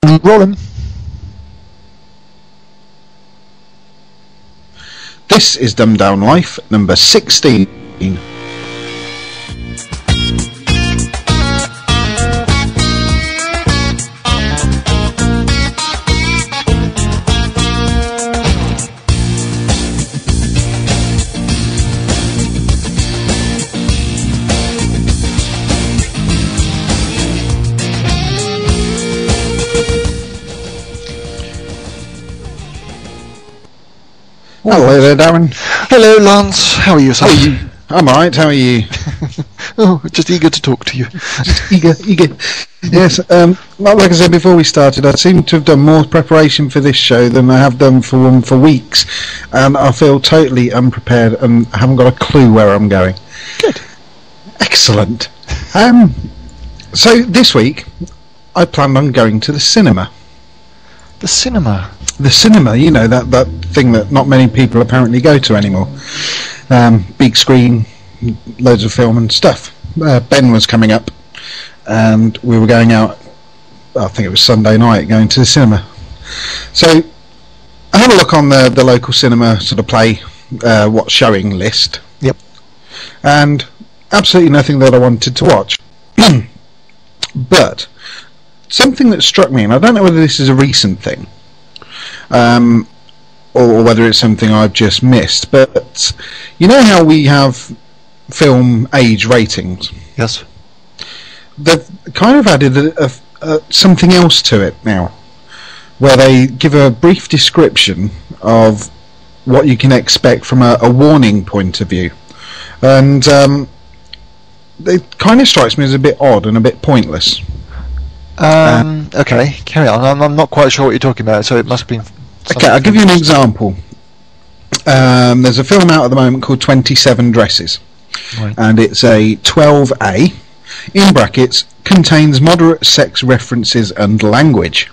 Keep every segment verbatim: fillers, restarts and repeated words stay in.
Rolling. This is Dumbed Down Life, number sixteen. Hello there, Darren. Hello, Lance. How are you, sir? How are you? I'm alright, how are you? Oh, just eager to talk to you. Just eager, eager. Yes, um, like I said before we started, I seem to have done more preparation for this show than I have done for one for weeks, and I feel totally unprepared and haven't got a clue where I'm going. Good. Excellent. Um, so this week, I planned on going to the cinema. The cinema? The cinema, you know, that, that thing that not many people apparently go to anymore. Um, big screen, loads of film and stuff. Uh, Ben was coming up, and we were going out, I think it was Sunday night, going to the cinema. So I had a look on the, the local cinema sort of play, uh, what's showing list. Yep. And absolutely nothing that I wanted to watch. But something that struck me, and I don't know whether this is a recent thing, um, or, or whether it's something I've just missed, but you know how we have film age ratings? Yes. They've kind of added a, a, a, something else to it now, where they give a brief description of what you can expect from a, a warning point of view. And um, it kind of strikes me as a bit odd and a bit pointless. Um, uh, okay, carry on. I'm, I'm not quite sure what you're talking about, so it must have been... Okay, I'll give you an example. Um, there's a film out at the moment called twenty-seven Dresses. Right. And it's a twelve A, in brackets, contains moderate sex references and language.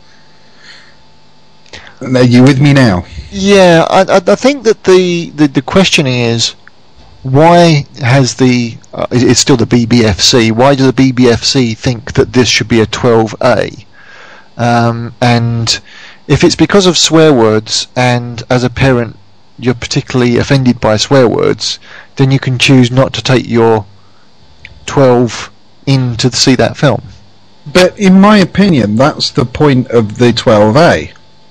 And are you with me now? Yeah, I, I, I think that the, the, the question is, why has the... Uh, it's still the B B F C. Why does the B B F C think that this should be a twelve A? Um, and if it's because of swear words, and as a parent you're particularly offended by swear words, then you can choose not to take your twelve in to see that film. But in my opinion, that's the point of the twelve A.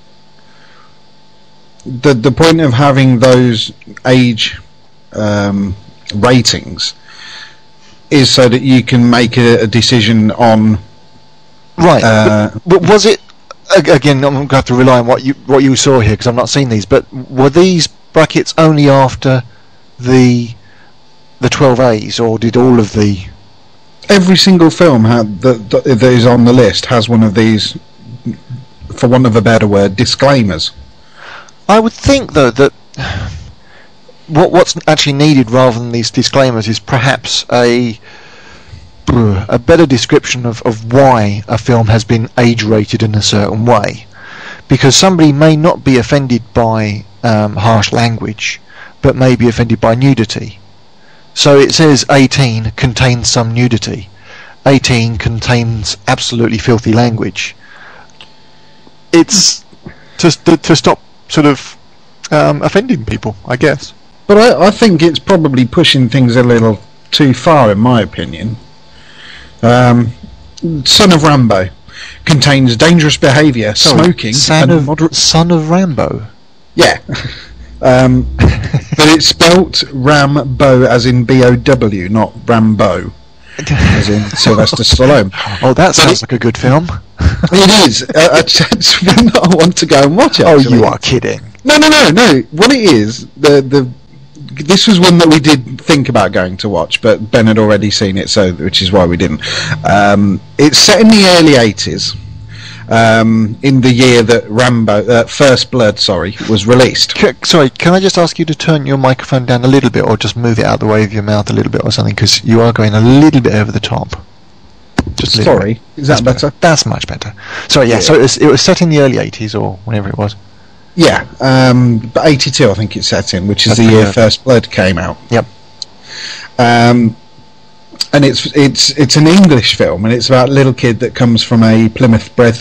The, the point of having those age um, ratings is so that you can make a, a decision on... Right, uh, but, but was it... Again, I'm going to have to rely on what you what you saw here, because I've not seen these, but were these brackets only after the the twelve A's, or did all of the... Every single film had, that, that is on the list has one of these, for want of a better word, disclaimers. I would think, though, that what what's actually needed rather than these disclaimers is perhaps a a better description of, of why a film has been age rated in a certain way, because somebody may not be offended by um, harsh language, but may be offended by nudity. So it says eighteen contains some nudity, eighteen contains absolutely filthy language. It's to to, to stop sort of um, offending people, I guess. But I, I think it's probably pushing things a little too far, in my opinion. Um, Son of Rambo contains dangerous behaviour, smoking, son and of, moderate... Son of Rambo? Yeah. um, but it's spelt Rambo as in B O W, not Rambo as in Sylvester Stallone. Oh, that but sounds it, like a good film. It is. Uh, it's one that I want to go and watch, actually. Oh, you are kidding. No, no, no, no. What it is, the the this was one that we did think about going to watch, but Ben had already seen it, so which is why we didn't. Um, it's set in the early eighties, um, in the year that Rambo, uh, First Blood, sorry, was released. C- sorry, can I just ask you to turn your microphone down a little bit, or just move it out of the way of your mouth a little bit, or something, because you are going a little bit over the top. Just a sorry, bit. Is that That's better? That's much better. Sorry, yeah. yeah. So it was, it was set in the early eighties, or whenever it was. Yeah, um, but eighty-two I think it's set in, which is That's the year good. First Blood came out. Yep. Um, and it's it's it's an English film, and it's about a little kid that comes from a Plymouth Brethren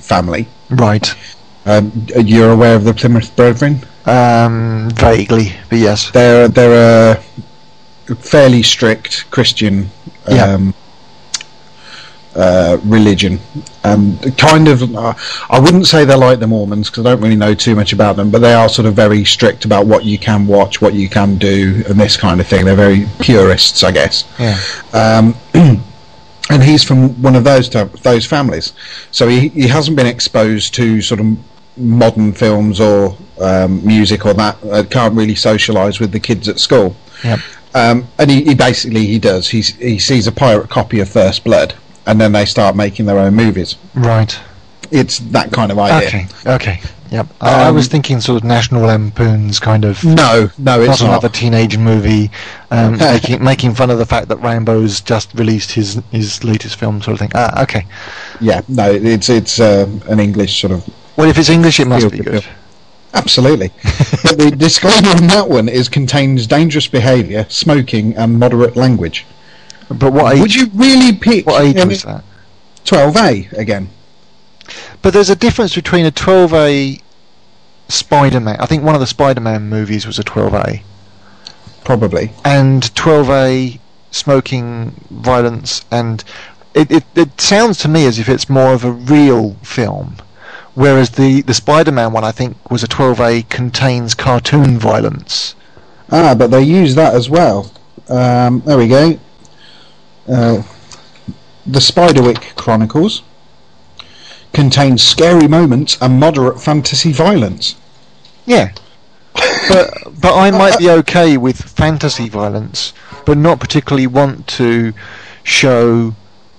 family. Right. Um, you're aware of the Plymouth Brethren? Um, vaguely, but yes. They're they're a fairly strict Christian um, yeah. uh, religion, and kind of. Uh, I wouldn't say they're like the Mormons because I don't really know too much about them, but they are sort of very strict about what you can watch, what you can do, and this kind of thing. They're very purists, I guess. Yeah. Um, and he's from one of those type, those families, so he he hasn't been exposed to sort of modern films or um, music or that. Uh, can't really socialise with the kids at school. Yep. Um, and he, he basically he does. He he sees a pirate copy of First Blood, and then they start making their own movies. Right. It's that kind of idea. Okay. Okay. Yep. Um, I was thinking sort of National Lampoon's kind of. No, no, it's not not. another teenage movie, um, making making fun of the fact that Rambo's just released his his latest film, sort of thing. Ah, okay. Yeah. No, it's it's uh, an English sort of. Well, if it's English, it must be good. Film. Absolutely. But the disclaimer on that one is contains dangerous behaviour, smoking, and moderate language. But what age? Would you really pick? What age I mean, was that? twelve A again. But there's a difference between a twelve A Spider-Man. I think one of the Spider-Man movies was a twelve A. Probably. And twelve A smoking, violence, and it, it it sounds to me as if it's more of a real film. Whereas the, the Spider-Man one, I think, was a twelve A, contains cartoon violence. Ah, but they use that as well. Um, there we go. Uh, the Spiderwick Chronicles contains scary moments and moderate fantasy violence. Yeah. but but I might be okay with fantasy violence, but not particularly want to show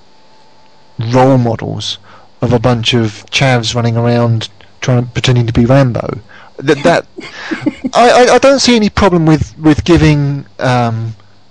role models of a bunch of chavs running around trying pretending to be Rambo. That that I, I, I don't see any problem with with giving um,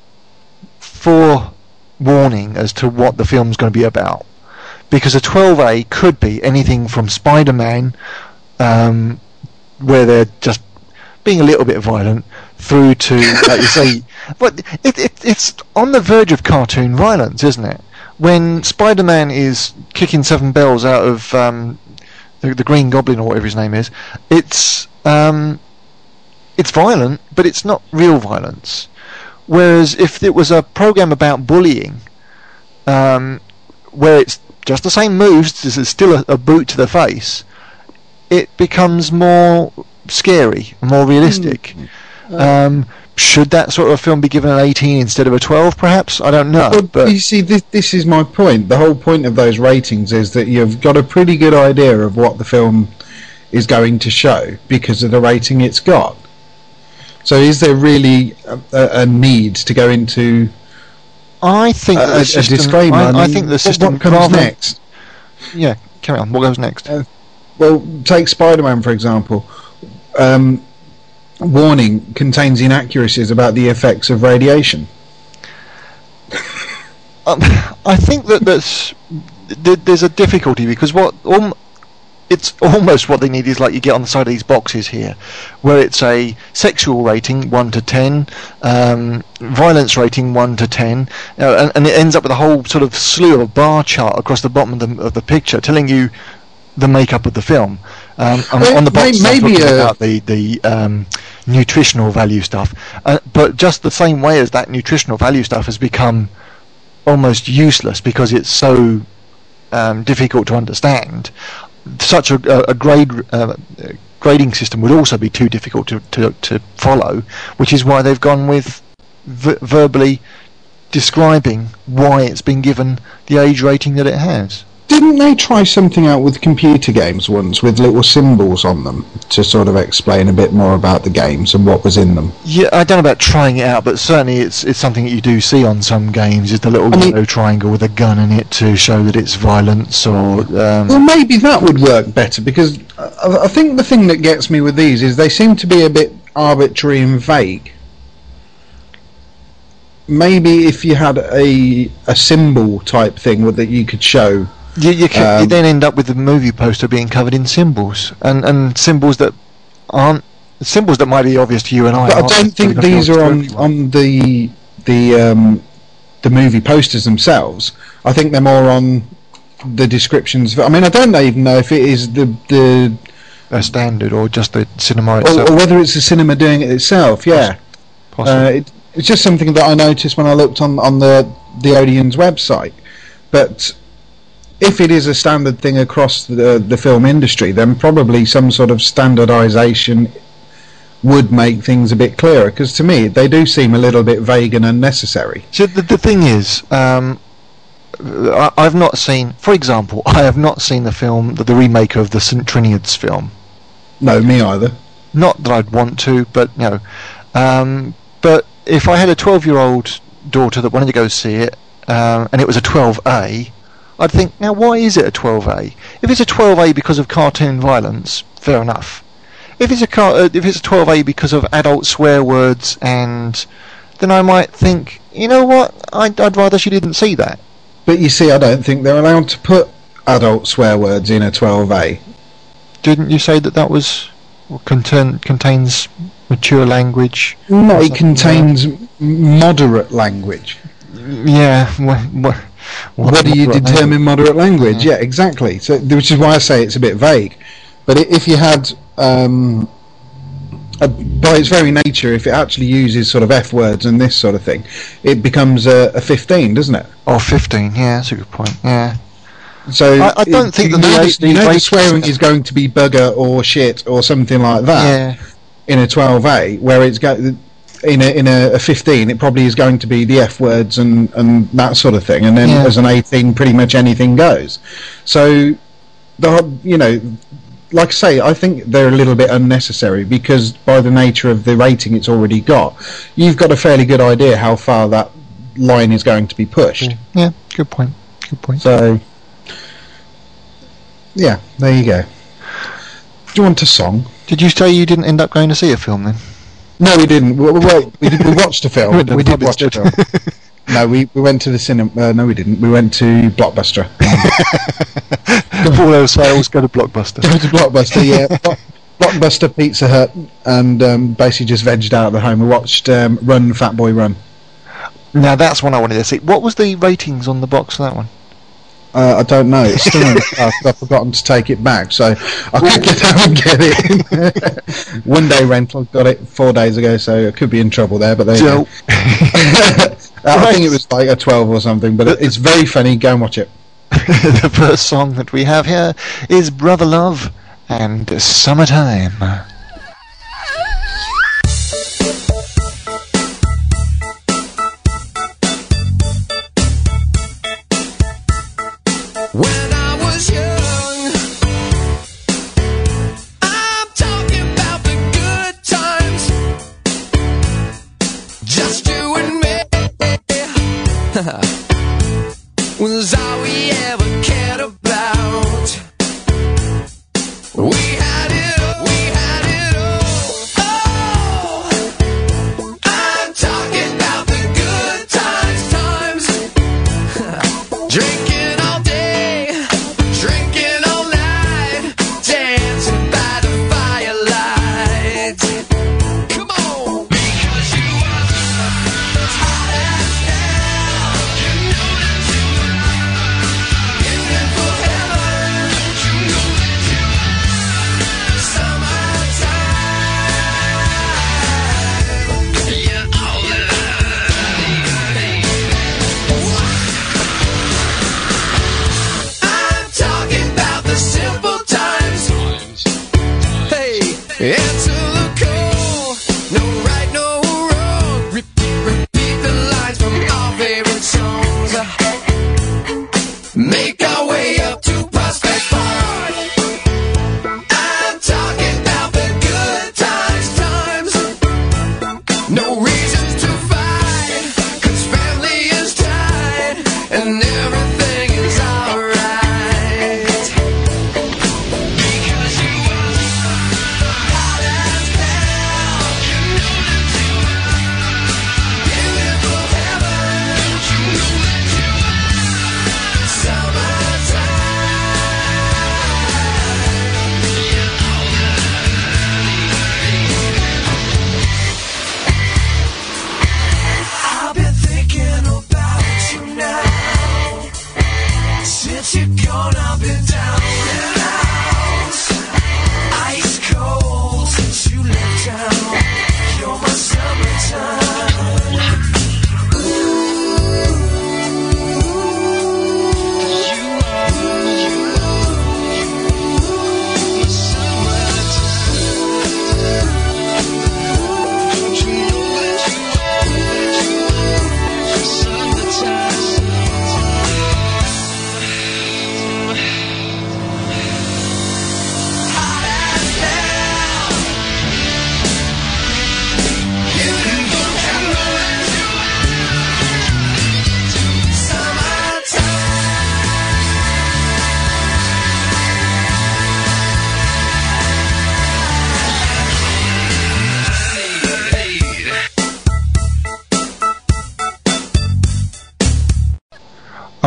forewarning as to what the film's going to be about, because a twelve A could be anything from Spider-Man, um, where they're just being a little bit violent, through to, like you say, but it, it it's on the verge of cartoon violence, isn't it? When Spider-Man is kicking seven bells out of um, the, the Green Goblin or whatever his name is, it's um, it's violent, but it's not real violence. Whereas if it was a program about bullying, um, where it's just the same moves, there's still a, a boot to the face, it becomes more scary, more realistic. Mm. Um, Should that sort of film be given an eighteen instead of a twelve, perhaps? I don't know. Well, but you see, this, this is my point. The whole point of those ratings is that you've got a pretty good idea of what the film is going to show because of the rating it's got. So is there really a, a, a need to go into I think a, the a, system, a disclaimer? I, I, mean, I think the system what comes rather, next? Yeah, carry on. What goes next? Uh, well, take Spider-Man, for example. Um, warning contains inaccuracies about the effects of radiation. um, I think that there's th- there's a difficulty because what um, it's almost what they need is like you get on the side of these boxes here, where it's a sexual rating one to ten, um, violence rating one to ten, uh, and, and it ends up with a whole sort of slew of a bar chart across the bottom of the, of the picture telling you the makeup of the film. Um, well, on the box, maybe talking uh, about the the um, nutritional value stuff, uh, but just the same way as that nutritional value stuff has become almost useless because it's so um, difficult to understand. Such a, a grade uh, grading system would also be too difficult to, to to follow, which is why they've gone with v- verbally describing why it's been given the age rating that it has. Didn't they try something out with computer games once with little symbols on them to sort of explain a bit more about the games and what was in them? Yeah, I don't know about trying it out, but certainly it's it's something that you do see on some games, is the little I mean, yellow triangle with a gun in it to show that it's violence or... Um, well, maybe that would work better, because I, I think the thing that gets me with these is they seem to be a bit arbitrary and vague. Maybe if you had a a symbol type thing with that you could show... You, you, could, um, you then end up with the movie poster being covered in symbols, and, and symbols that aren't symbols that might be obvious to you and I. But I don't think these are on on the the um, the movie posters themselves. I think they're more on the descriptions. I mean, I don't even know if it is the the a standard or just the cinema or, itself. or whether it's the cinema doing it itself. Yeah, Possibly. uh, it, it's just something that I noticed when I looked on on the the Odeon's website. But if it is a standard thing across the the film industry, then probably some sort of standardisation would make things a bit clearer. Because to me, they do seem a little bit vague and unnecessary. So the, the thing is, um, I, I've not seen, for example, I have not seen the film, the, the remake of the Saint Triniad's film. No, me either. Not that I'd want to, but you know. Um, but if I had a twelve-year-old daughter that wanted to go see it, um, and it was a twelve A, I'd think, now why is it a twelve A? If it's a twelve A because of cartoon violence, fair enough. If it's a car, uh, if it's a twelve A because of adult swear words, and then I might think, you know what, I'd, I'd rather she didn't see that. But you see, I don't think they're allowed to put adult swear words in a twelve A. Didn't you say that that was contain, contains mature language? No, it contains moderate language. Yeah. What, what, what do you determine language? moderate language? Yeah. Yeah, exactly. So, which is why I say it's a bit vague. But if you had, um, a, by its very nature, if it actually uses sort of F words and this sort of thing, it becomes a, a fifteen, doesn't it? Oh, fifteen. Yeah, that's a good point. Yeah. So I, I don't it, think you that know, the, you know the ratings- swearing is going to be bugger or shit or something like that Yeah. in a twelve A, where it's go in a in a, a fifteen, it probably is going to be the F words and and that sort of thing, and then Yeah. as an eighteen, pretty much anything goes. So the you know. Like I say, I think they're a little bit unnecessary because by the nature of the rating it's already got, you've got a fairly good idea how far that line is going to be pushed. Yeah. Good point. Good point. So, yeah, there you go. Do you want a song? Did you say you didn't end up going to see a film then? No, we didn't. We, we, we, did, we watched a film. We went to we the did pub watch a instead. film. No, we, we went to the cinema. Uh, no, we didn't. We went to Blockbuster. All those sales go to Blockbuster. Go to Blockbuster, yeah. Block- Blockbuster, Pizza Hut, and um, basically just vegged out of the home. We watched um, Run, Fat Boy, Run. Now that's one I wanted to see. What was the ratings on the box for that one? Uh, I don't know. It's still in the car 'cause I've forgotten to take it back, so I could get out and get it. One day rental, got it four days ago, so I could be in trouble there. But there you go. So, I think it was like a twelve or something, but it, it's very funny. Go and watch it. the first song that we have here is Brother Love and Summertime. When I was young, I'm talking about the good times, just you and me, was all we ever cared about. We had it, we had it.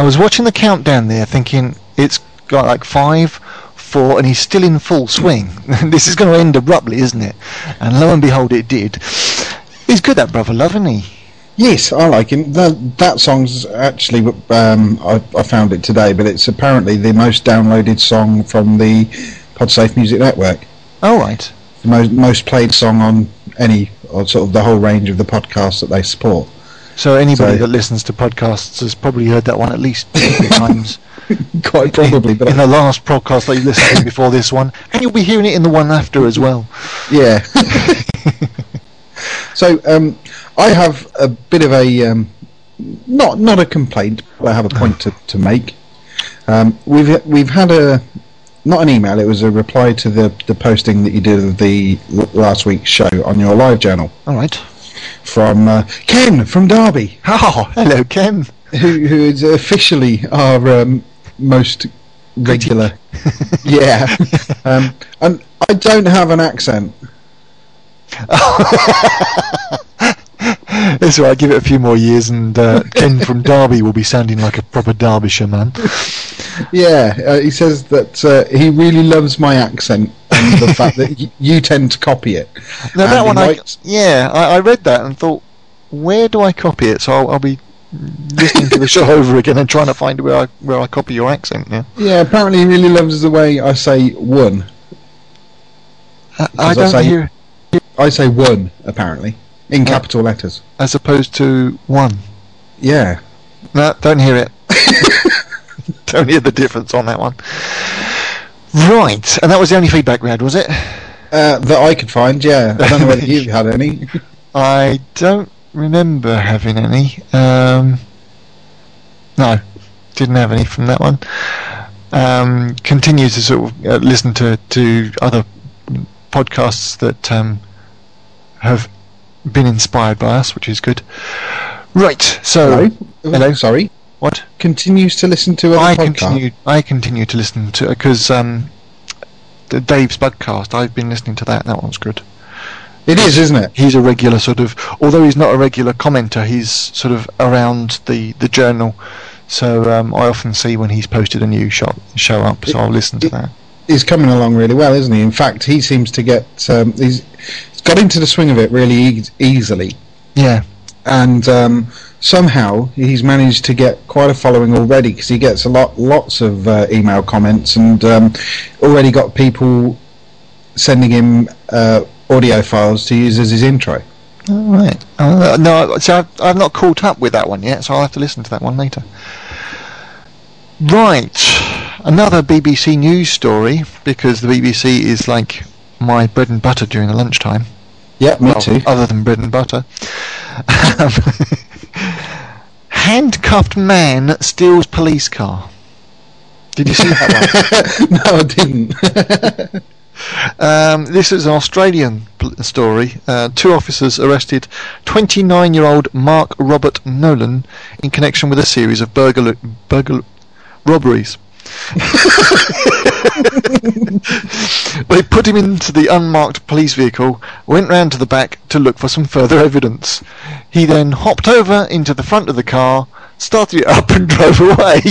was watching the countdown there, thinking it's got like five, four, and he's still in full swing. This is going to end abruptly, isn't it? And lo and behold, it did. He's good, that Brother Love, isn't he? Yes, I like him. That, that song's actually, um, I, I found it today, but it's apparently the most downloaded song from the Podsafe Music Network. Oh, right. The most, most played song on any, or sort of the whole range of the podcasts that they support. So anybody So- that listens to podcasts has probably heard that one at least two times. Quite probably, but in the last podcast that you listened to before this one, and you'll be hearing it in the one after as well. yeah. So um, I have a bit of a um, not not a complaint, but I have a point to, to make. Um, we've we've had a not an email; it was a reply to the, the posting that you did of the l- last week's show on your live journal All right. from uh, Ken from Derby, Oh, hello, Ken. who who is officially our um, most regular. Yeah, um, and I don't have an accent. It's all right. Give it a few more years, and uh, Ken from Derby will be sounding like a proper Derbyshire man. Yeah, uh, he says that uh, he really loves my accent and the fact that y- you tend to copy it. Now And that he one, I likes- yeah, I, I read that and thought, where do I copy it? So I'll, I'll be listening to the show over again and trying to find where I where I copy your accent. Yeah, Yeah, apparently he really loves the way I say one. I, I Because I don't say- hear I say one, apparently, in capital letters. as opposed to one. Yeah. No, don't hear it. Don't hear the difference on that one. Right, and that was the only feedback we had, was it? Uh, that I could find, yeah. I don't know whether you've had any. I don't remember having any. Um, no, didn't have any from that one. Um, continue to sort of uh, listen to, to other podcasts that um, have been inspired by us, which is good. Right, so Hello? Hello? Sorry. what? Continues to listen to other I podcasts. continue. I continue to listen to because um, the Dave's Bugcast. I've been listening to that. That one's good. It is, isn't it? He's a regular sort of, although he's not a regular commenter, he's sort of around the, the journal. So um, I often see when he's posted a new show, show up, so I'll listen to it- that. He's coming along really well, isn't he? In fact, he seems to get um, he's, he's got into the swing of it really e- easily, Yeah. and um, somehow he's managed to get quite a following already because he gets a lot, lots of uh, email comments, and um, already got people sending him uh, audio files to use as his intro. All right. Uh, no, so I've, I've not caught up with that one yet, so I'll have to listen to that one later. Right. Another B B C News story, because the B B C is like my bread and butter during the lunchtime. Yeah, me Well, too. other than bread and butter. Um, handcuffed man steals police car. Did you see that one? No, I didn't. Um, this is an Australian pl- story. Uh, two officers arrested twenty-nine-year-old Mark Robert Nolan in connection with a series of burglar, burglar robberies. They put him into the unmarked police vehicle, went round to the back to look for some further evidence. He then hopped over into the front of the car, started it up and drove away.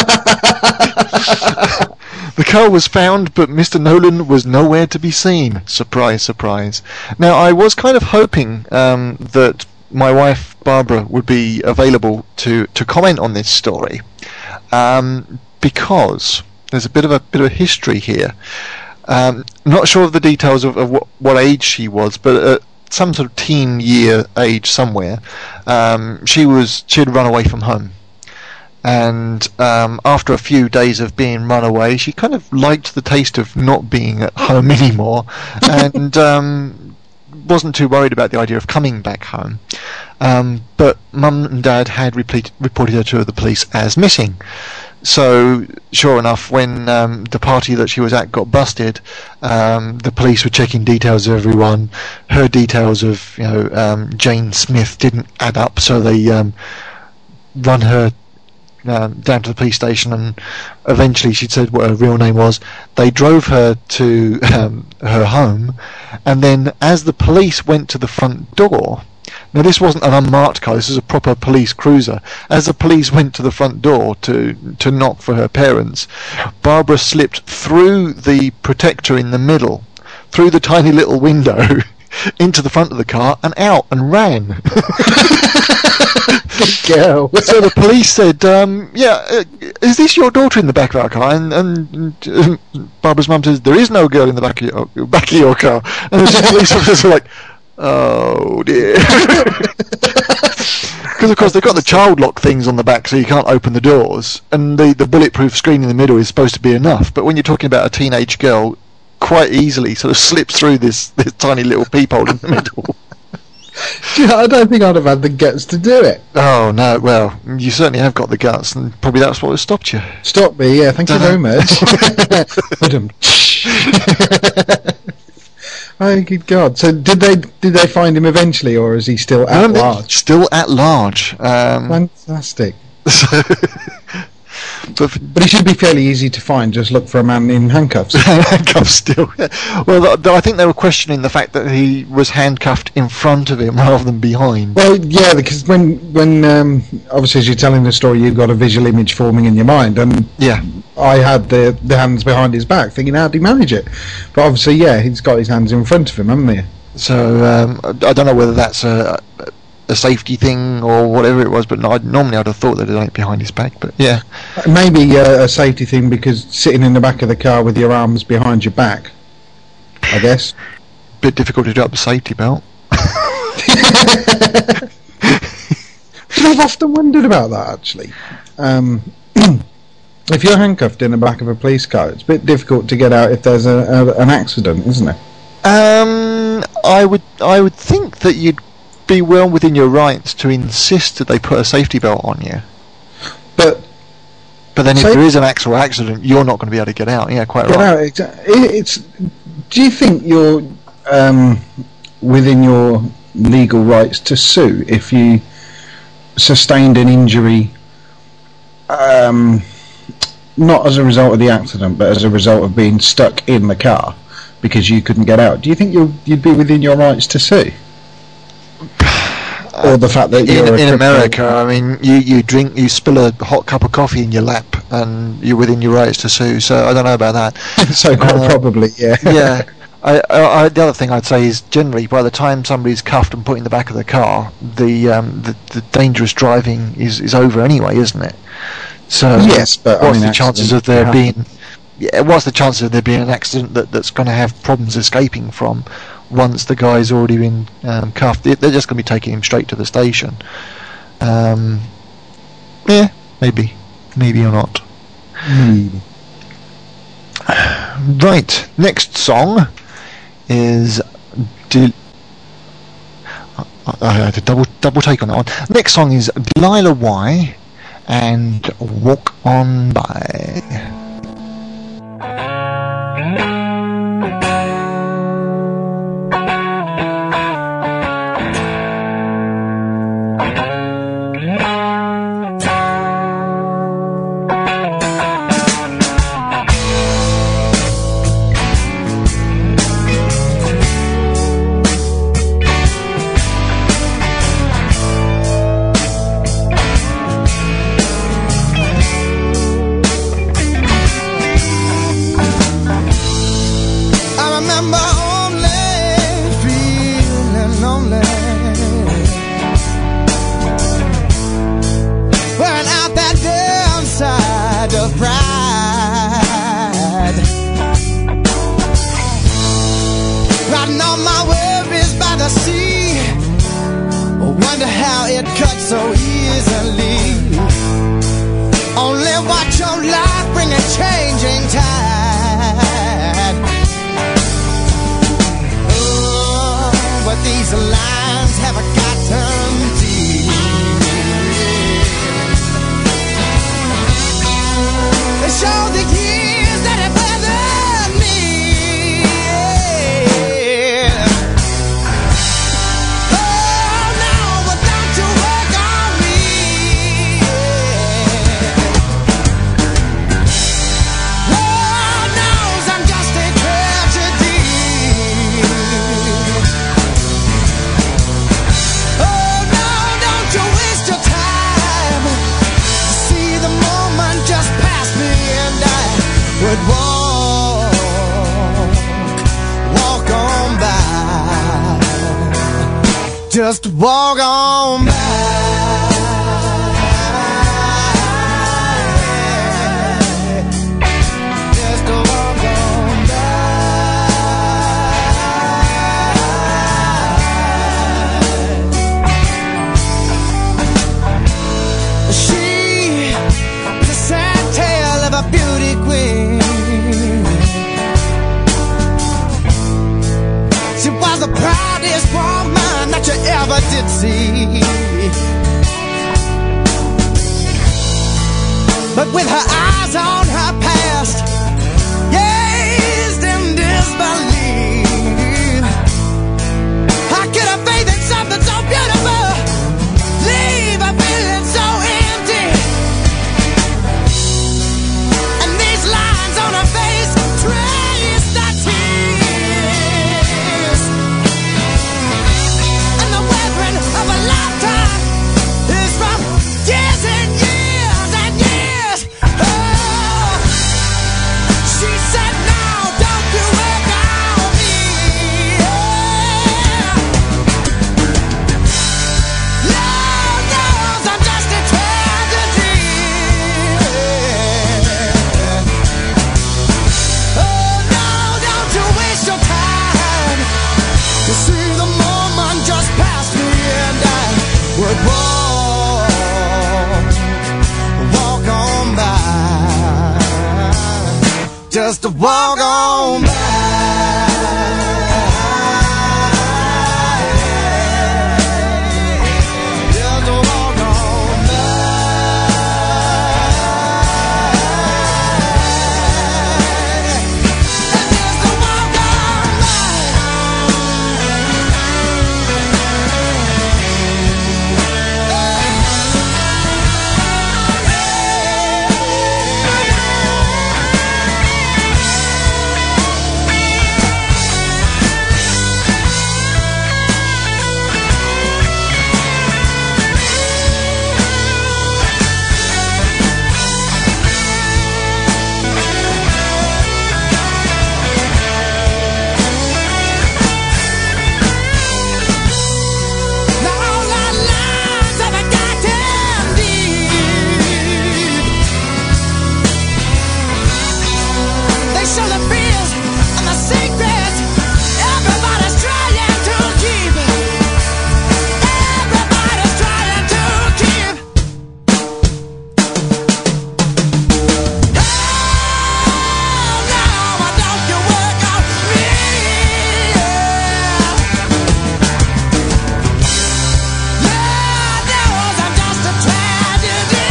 The car was found, but Mister Nolan was nowhere to be seen. Surprise, surprise. Now, I was kind of hoping um, that my wife Barbara would be available to, to comment on this story, um, because there's a bit of a bit of a history here. Um, not sure of the details of, of what, what age she was, but at some sort of teen year age somewhere, um, she was she had run away from home. And um, after a few days of being run away, she kind of liked the taste of not being at home anymore, and um, wasn't too worried about the idea of coming back home. Um, but Mum and Dad had repeat, reported her to the police as missing. So, sure enough, when um, the party that she was at got busted, um, the police were checking details of everyone. Her details of, you know, um, Jane Smith didn't add up, so they um, run her Um, down to the police station, and eventually she said what her real name was. They drove her to um, her home, and then as the police went to the front door, Now, this wasn't an unmarked car. This was a proper police cruiser. As the police went to the front door to to knock for her parents, Barbara slipped through the protector in the middle, through the tiny little window, into the front of the car and out and ran. Good girl. So the police said, um, yeah, uh, is this your daughter in the back of our car? And, and uh, Barbara's mum says, there is no girl in the back of your, back of your car. And the police officers were like, oh dear. Because of course they've got the child lock things on the back so you can't open the doors, and the, the bulletproof screen in the middle is supposed to be enough, but when you're talking about a teenage girl, quite easily sort of slips through this, this tiny little peephole in the middle. Do you know, I don't think I'd have had the guts to do it. Oh no, well, you certainly have got the guts, and probably that's what has stopped you. Stop me, yeah, thank you very much. Oh good God! So did they did they find him eventually, or is he still at No, large? Still at large. Um, Fantastic. so, but But he should be fairly easy to find. Just look for a man in handcuffs. handcuffs still. Yeah. Well, th- th- I think they were questioning the fact that he was handcuffed in front of him rather than behind. Well, yeah, because when when um, obviously as you're telling the story, you've got a visual image forming in your mind, and Yeah. I had the the hands behind his back, thinking how would he manage it? But obviously, yeah, he's got his hands in front of him, haven't he? So um, I I don't know whether that's a, a safety thing or whatever it was, but no, I'd, normally I'd have thought that it ain't behind his back. But yeah, Maybe uh, a safety thing because sitting in the back of the car with your arms behind your back, I guess. bit difficult to do up the safety belt. I've often wondered about that actually. Um, if you're handcuffed in the back of a police car, it's a bit difficult to get out if there's a, a, an accident, isn't it? Um, I would I would think that you'd be well within your rights to insist that they put a safety belt on you. But But then if Sa- there is an actual accident, you're not going to be able to get out. Yeah, quite get right. out. Exa- it, it's. Do you think you're um, within your legal rights to sue if you sustained an injury? Um, not as a result of the accident, but as a result of being stuck in the car because you couldn't get out. Do you think you'd, you'd be within your rights to sue? Or the fact that In, you're a in cripple- America, I mean, you, you drink, you spill a hot cup of coffee in your lap, and you're within your rights to sue. So I don't know about that. so quite Uh, probably, yeah. Yeah. I, I, I, the other thing I'd say is generally by the time somebody's cuffed and put in the back of the car, the um, the, the dangerous driving is, is over anyway, isn't it? So Yes, but, I what's mean, the chances of accidents there happen. being? Yeah, what's the chances of there being an accident that, that's going to have problems escaping from once the guy's already been um, cuffed? They- They're just going to be taking him straight to the station. Um, yeah, maybe, maybe or not. Hmm. Right, next song is. De- I, I had a double double take on that one. Next song is Delilah Y and Walk On By. I remember only feeling lonely when out that damn side of pride, riding all my worries by the sea. Wonder how it cuts so easily. Only watch your life bring a changing tide. Oh, but these lines have gotten deep. They show the years that have weathered me. Oh no, but don't you work on me. Lord knows I'm just a tragedy. just walk on by. Just walk on by. She is a sad tale of a beauty queen. She was the proudest woman that you ever did see. But with her eyes on her past, gazed in disbelief. How could a faith in something so beautiful leave a feeling so empty? And these lines on her face trace the tears. And the weapon of a lifetime is from years and years and years. Oh, she said, "Now don't you work on me." Lord knows I'm just a tragedy. Oh no, don't you waste your time. You see, the moment just passed me and I would walk, walk on by. Just to walk on by. Just to walk on by. Just to walk on Now all our lives have a goddamn deed. They show the fears and the secrets everybody's trying to keep. Everybody's trying to keep. Oh no, why don't you work on me? Lord knows I'm just a tragedy.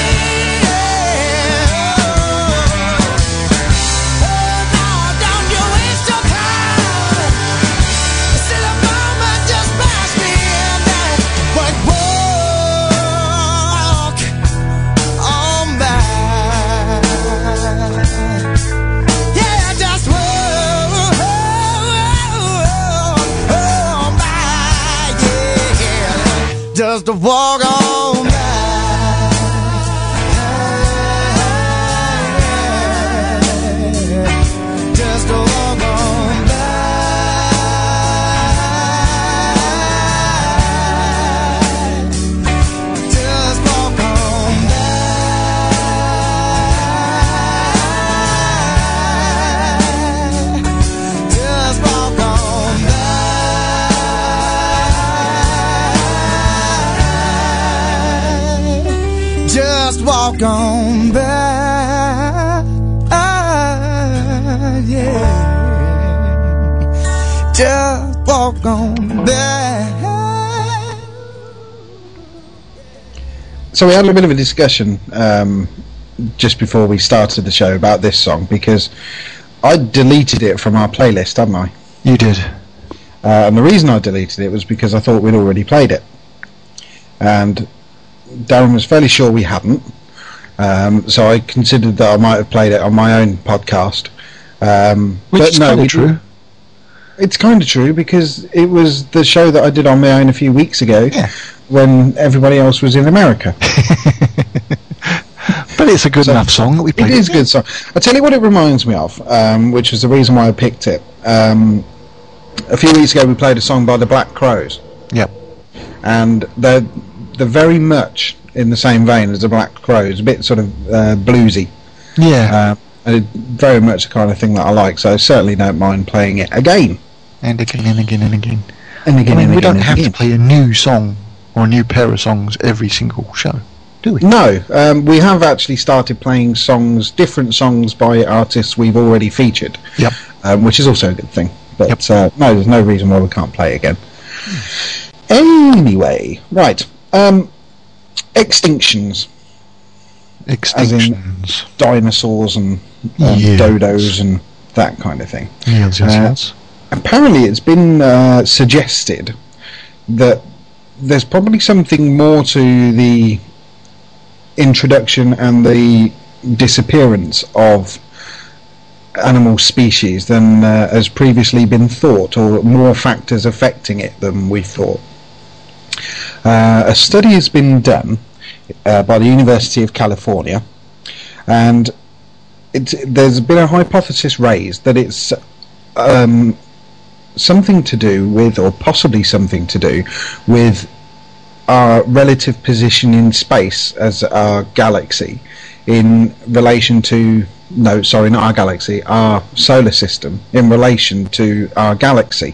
Oh no, don't you waste your time. Still a moment just passed me and I would walk on by. Yeah, just walk on by. Yeah, just to walk on by. Just to walk on by. Just walk on by. Just walk on by. Just walk on by. Yeah. Just walk on by. So we had a bit of a discussion um, just before we started the show about this song, because I deleted it from our playlist, hadn't I? You did. Uh, and the reason I deleted it was because I thought we'd already played it. And Darren was fairly sure we hadn't. Um, so I considered that I might have played it on my own podcast. Um, Which but is no, kind we of true. didn't. It's kind of true, because it was the show that I did on my own a few weeks ago, Yeah. when everybody else was in America. But it's a good So, enough song that we It played. is a good song. I'll tell you what it reminds me of, um, which was the reason why I picked it. Um, a few weeks ago we played a song by the Black Crows. Yep. and they're they're very much in the same vein as the Black Crows, a bit sort of uh, bluesy. Yeah. Uh, and very much the kind of thing that I like, so I certainly don't mind playing it again. And again and again and again. And again I mean, and we again don't and have again. to play a new song or a new pair of songs every single show, do we? No, um, we have actually started playing songs, different songs by artists we've already featured, Yep. um, which is also a good thing. But Yep. uh, no, there's no reason why we can't play it again. Anyway, right. Um, extinctions. Extinctions. Dinosaurs and um, Yes. dodos and that kind of thing. Yes, yes, Uh, yes. Apparently it's been uh, suggested that there's probably something more to the introduction and the disappearance of animal species than uh, has previously been thought, or more factors affecting it than we thought. Uh, a study has been done uh, by the University of California, and it's, there's been a hypothesis raised that it's um, something to do with, or possibly something to do with, our relative position in space as our galaxy in relation to, no, sorry, not our galaxy, our solar system in relation to our galaxy.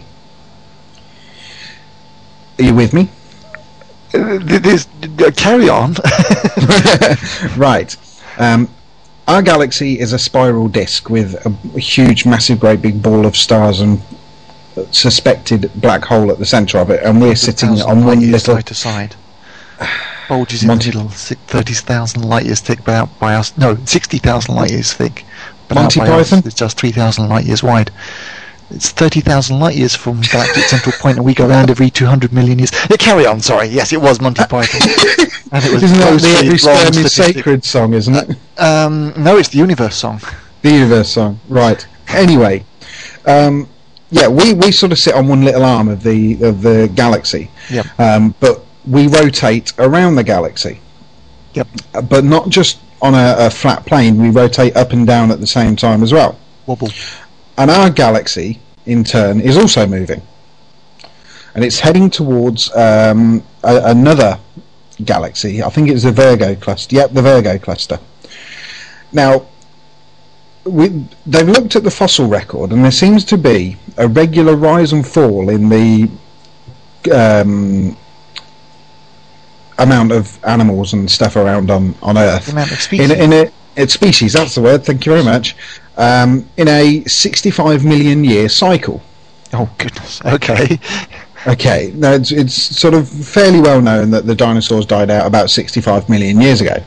Are you with me? Uh, th- this, uh, carry on. Right. Um, our galaxy is a spiral disk with a huge, massive, great big ball of stars and suspected black hole at the centre of it, and we're sitting on one little side to side. Bulges in Monty- the middle, si- thirty thousand light years thick by, out by us. No, sixty thousand light years thick. But Monty out by us, Python? it's just three thousand light years wide. It's thirty thousand light years from galactic central point, and we go around every two hundred million years. Yeah, carry on, sorry. Yes, it was Monty Python. And it was Isn't that the grossly Every wrong Sperm is statistic. Sacred song, isn't it? Um, no, it's the Universe song. The Universe song, right. Anyway, um, yeah, we, we sort of sit on one little arm of the of the galaxy, Yep. um, but we rotate around the galaxy. Yep. Uh, But not just on a, a flat plane, we rotate up and down at the same time as well. Wobble. And our galaxy, in turn, is also moving. And it's heading towards um, a, another galaxy. I think it's the Virgo cluster. Yep, the Virgo cluster. Now, we, they've looked at the fossil record, and there seems to be a regular rise and fall in the um, amount of animals and stuff around on, on Earth. The amount of species. In, in a, it's species, that's the word, thank you very much. Um, in a sixty-five million year cycle. Oh, goodness. Okay. Okay, now it's, it's sort of fairly well known that the dinosaurs died out about sixty-five million years ago.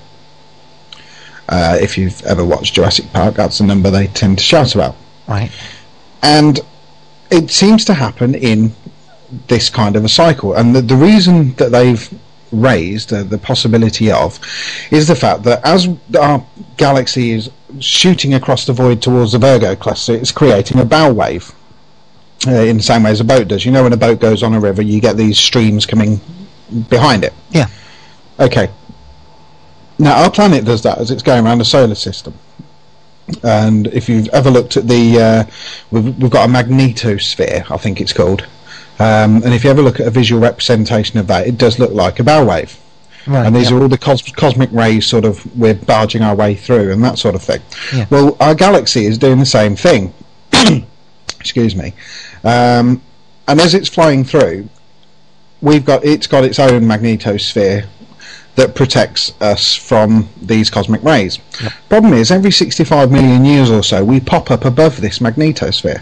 Uh, if you've ever watched Jurassic Park, that's the number they tend to shout about. Right. And it seems to happen in this kind of a cycle. And the, the reason that they've raised uh, the possibility of is the fact that as our galaxy is shooting across the void towards the Virgo cluster, it's creating a bow wave. Uh, in the same way as a boat does. You know, when a boat goes on a river, you get these streams coming behind it. Yeah. Okay. Now, our planet does that as it's going around the solar system. And if you've ever looked at the... Uh, we've, we've got a magnetosphere, I think it's called. Um, and if you ever look at a visual representation of that, it does look like a bow wave. Right. And these yeah. are all the cos- cosmic rays sort of we're barging our way through and that sort of thing. Yeah. Well, our galaxy is doing the same thing. Excuse me. Um, and as it's flying through, we've got it's got its own magnetosphere that protects us from these cosmic rays. Yep. Problem is, every sixty-five million years or so, we pop up above this magnetosphere.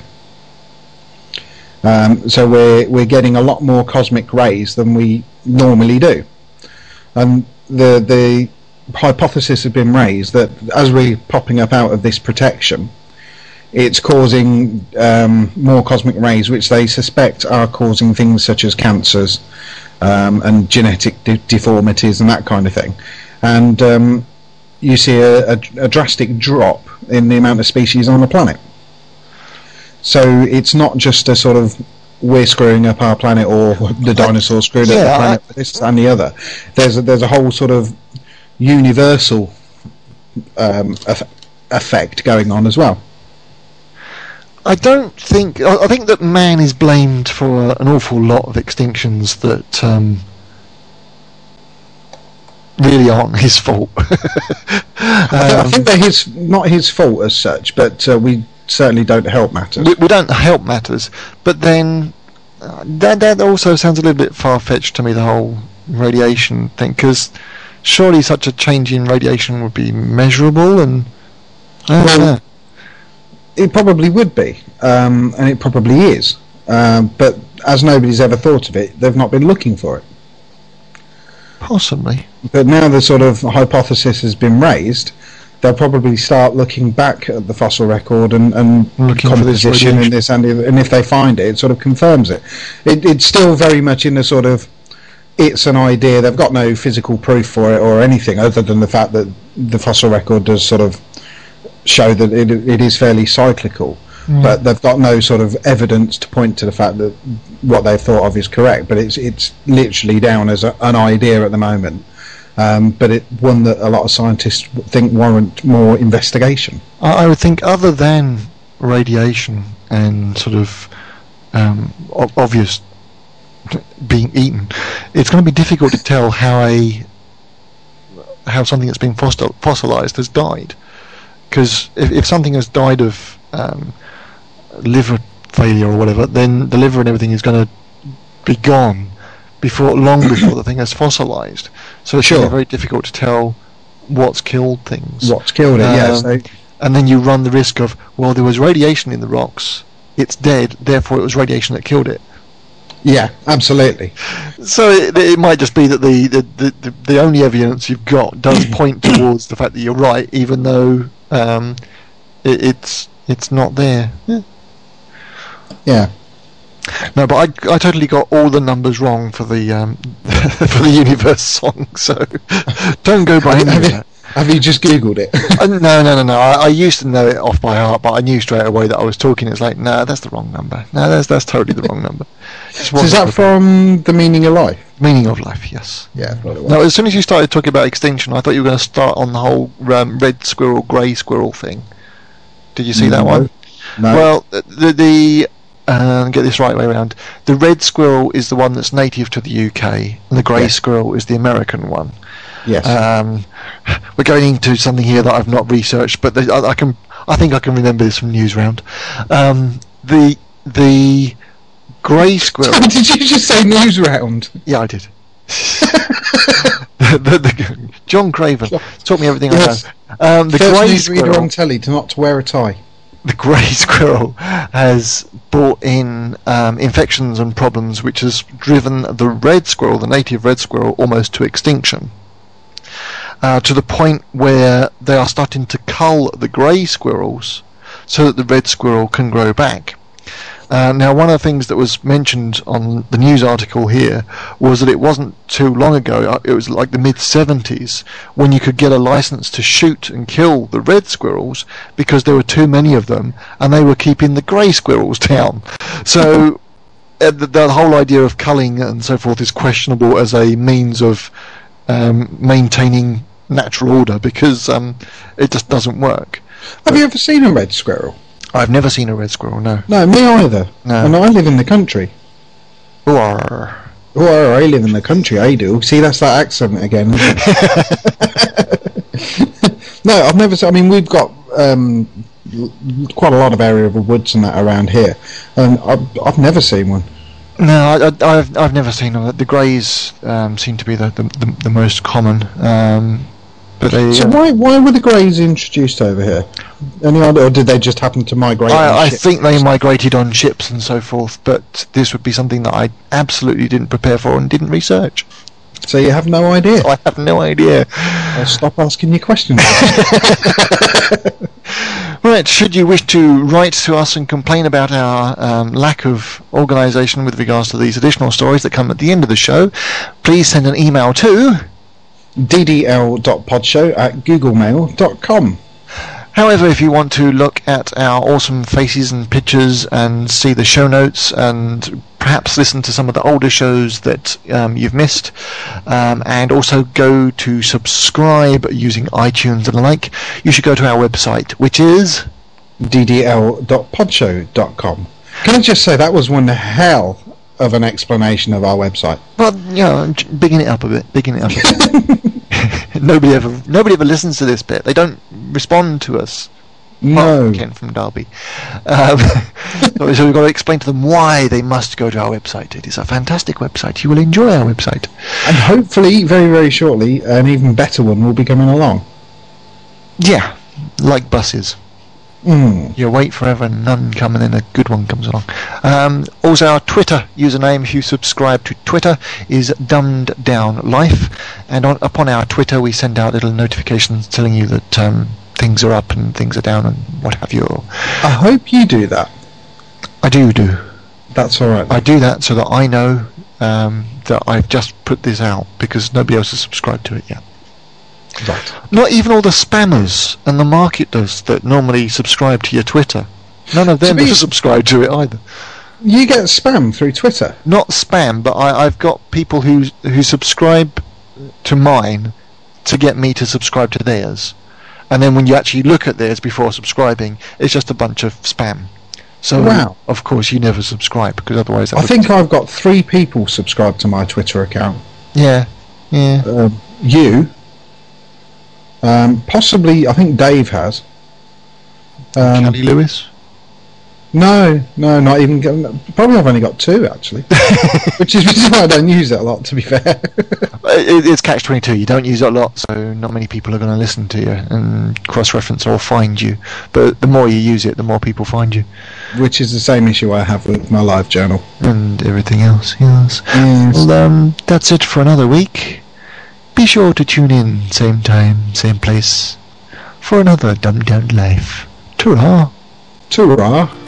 Um, so we're we're getting a lot more cosmic rays than we normally do. And the the hypothesis has been raised that as we're popping up out of this protection, it's causing um, more cosmic rays, which they suspect are causing things such as cancers um, and genetic de- deformities and that kind of thing. And um, you see a, a, a drastic drop in the amount of species on the planet. So it's not just a sort of we're screwing up our planet or the dinosaurs screwed Yeah, up the I- planet, this and the other. There's a, there's a whole sort of universal um, eff- effect going on as well. I don't think... I I think that man is blamed for an awful lot of extinctions that um, really aren't his fault. I, th- I um, think they're his, not his fault as such, but uh, we certainly don't help matters. we, we don't help matters, but then uh, that that also sounds a little bit far-fetched to me, the whole radiation thing, because surely such a change in radiation would be measurable, and I don't Well, know. It probably would be, um, and it probably is. Um, but as nobody's ever thought of it, they've not been looking for it. Possibly. But now the sort of hypothesis has been raised, they'll probably start looking back at the fossil record and, and Looking for this composition radiation. and this, and, if- and if they find it, it sort of confirms it. it. It's still very much in the sort of, it's an idea, they've got no physical proof for it or anything other than the fact that the fossil record does sort of show that it, it is fairly cyclical. Mm. But they've got no sort of evidence to point to the fact that what they've thought of is correct. But it's it's literally down as a, an idea at the moment. Um, but it one that a lot of scientists think warrant more investigation. I, I would think, other than radiation and sort of um, o- obvious being eaten, it's going to be difficult to tell how a how something that's been fossil, fossilized has died. Because if, if something has died of um, liver failure or whatever, then the liver and everything is going to be gone before long before the thing has fossilized. So it's Sure. really very difficult to tell what's killed things. What's killed it? yeah. Um, So And then you run the risk of, well, there was radiation in the rocks, it's dead, therefore it was radiation that killed it. yeah, absolutely. So it, it might just be that the, the, the, the, the only evidence you've got does point towards the fact that you're right, even though um, it, it's it's not there. Yeah. Yeah. No, but I, I totally got all the numbers wrong for the um, for the Universe song, so don't go by any Have of you, that. have you just googled it? Uh, no, no, no, no. I, I used to know it off by heart, but I knew straight away that I was talking. It's like, no, that's the wrong number. No, that's that's totally the wrong number. Just So is that wasn't from The Meaning of Life? Meaning of Life? Yes. Yeah, I thought it was. No, as soon as you started talking about extinction, I thought you were going to start on the whole um, red squirrel, grey squirrel thing. Did you see that No. one? No. Well, the the uh, get this right way around. The red squirrel is the one that's native to the U K, and the grey Yes. squirrel is the American one. yes. Um, we're going into something here that I've not researched, but the, I, I can. I think I can remember this from Newsround. Um, the the grey squirrel. Did you just say news round? Yeah, I did. the, the, the, John Craven taught me everything Yes. I know. Um, the First grey newsreader squirrel. on telly to not to wear a tie. The grey squirrel has brought in um, infections and problems, which has driven the red squirrel, the native red squirrel, almost to extinction. Uh, to the point where they are starting to cull the grey squirrels so that the red squirrel can grow back. Uh, now, one of the things that was mentioned on the news article here was that it wasn't too long ago, uh, it was like the mid seventies, when you could get a license to shoot and kill the red squirrels because there were too many of them and they were keeping the grey squirrels down. So uh, the, the whole idea of culling and so forth is questionable as a means of um, maintaining natural order, because um, it just doesn't work. Have you ever seen a red squirrel? I've never seen a red squirrel, no. No, me either. No. And I live in the country. Or Oh, I live in the country, I do. See, that's that accent again. Isn't it? No, I've never seen... I mean, we've got um, l- quite a lot of area of woods and that around here. And I've, I've never seen one. no, I, I, I've I've never seen them. The greys um, seem to be the the, the, the most common. Um, but they, So uh, why why were the greys introduced over here? Any idea, or did they just happen to migrate? on I, I ships? think they migrated on ships and so forth. But this would be something that I absolutely didn't prepare for and didn't research. So you have no idea. I have no idea. I'll stop asking you questions. Right, should you wish to write to us and complain about our um, lack of organisation with regards to these additional stories that come at the end of the show, please send an email to... d d l dot podshow at googlemail dot com. However, if you want to look at our awesome faces and pictures and see the show notes and perhaps listen to some of the older shows that um, you've missed, um, and also go to subscribe using iTunes and the like, you should go to our website, which is... d d l dot podshow dot com. Can I just say that was one hell of an explanation of our website. Well, you know, bigging it up a bit, bigging it up a bit. nobody ever nobody ever listens to this bit. They don't respond to us. No. Ken from Derby. Um, so we've got to explain to them why they must go to our website. It is a fantastic website. You will enjoy our website. And hopefully, very, very shortly, an even better one will be coming along. Yeah, like buses. Mm. You wait forever and none come, and then a good one comes along. Um, also, our Twitter username, if you subscribe to Twitter, is Dumbed Down Life. And on, upon our Twitter, we send out little notifications telling you that um, things are up and things are down and what have you. I hope you do that. I do do. That's all right. I do that so that I know um, that I've just put this out, because nobody else has subscribed to it yet. Right. Not even all the spammers and the marketers that normally subscribe to your Twitter. None of them To be- have subscribed to it either. You get spam through Twitter. Not spam, but I, I've got people who who subscribe to mine to get me to subscribe to theirs. And then when you actually look at theirs before subscribing, it's just a bunch of spam. So, Wow. of course, you never subscribe, because otherwise... That I would- think I've got three people subscribed to my Twitter account. Yeah, yeah. Um, you, um, possibly, I think Dave has. Um, Kelly Lewis? no, no, not even. Probably I've only got two actually, which is, which is why I don't use it a lot. To be fair. It, it's catch twenty-two. You don't use it a lot, so not many people are going to listen to you and cross-reference or find you. But the more you use it, the more people find you. Which is the same issue I have with my live journal. And everything else, yes. Yes. Well, um, that's it for another week. Be sure to tune in, same time, same place, for another Dumbed Down Life. Ta-ra! Ta-ra.